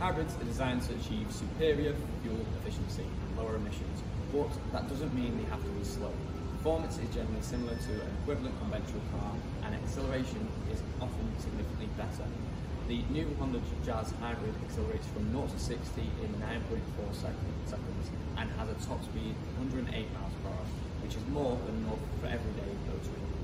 Hybrids are designed to achieve superior fuel efficiency and lower emissions, but that doesn't mean they have to be slow. Performance is generally similar to an equivalent conventional car, and acceleration is often significantly better. The new Honda Jazz Hybrid accelerates from 0 to 60 in 9.4 seconds and has a top speed of 108 miles per hour, which is more than enough for everyday motoring.